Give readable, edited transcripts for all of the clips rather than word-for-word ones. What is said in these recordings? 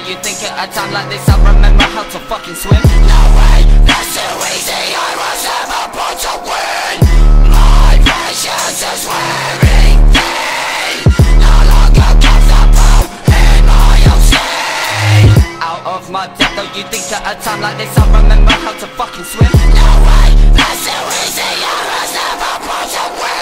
Don't you think at a time like this I remember how to fucking swim? No way, that's too easy, I was never born to win. My patience is wearing thin, no longer comfortable in my own skin. Out of my depth, don't you think at a time like this I remember how to fucking swim? No way, that's too easy, I was never born to win.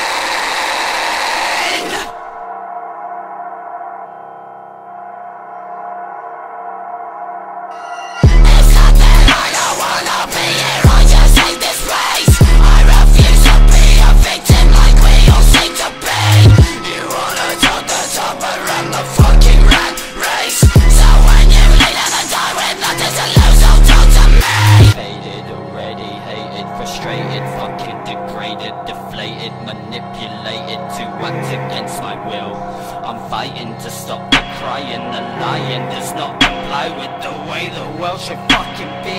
Frustrated, fucking degraded, deflated, manipulated to act against my will. I'm fighting to stop the crying, the lying does not comply with the way the world should fucking be.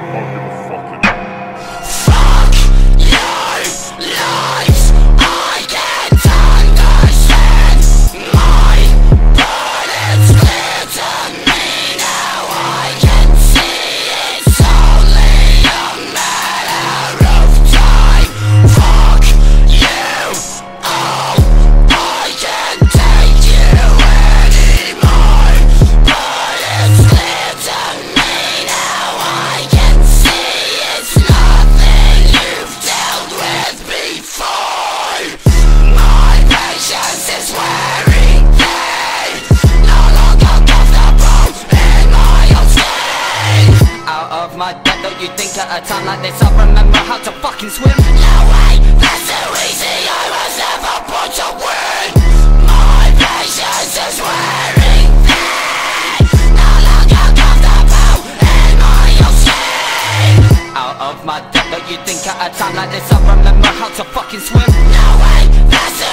Fuck your lives, I can't understand. My blood is clear to me now, I can see it's only a matter of time. Fuck you, oh, I can't take you anymore. But it's clear to me now, I can see it's nothing you've dealt with before. My patience is wearing thin, no longer comfortable in my own skin. Out of my depth, don't you think at a time like this I remember how to fucking swim? No way, that's too easy, I was never born to win. My patience is wearing thin, no longer comfortable in my own skin. Out of my depth, don't you think at a time like this I remember how to fucking swim? No way, that's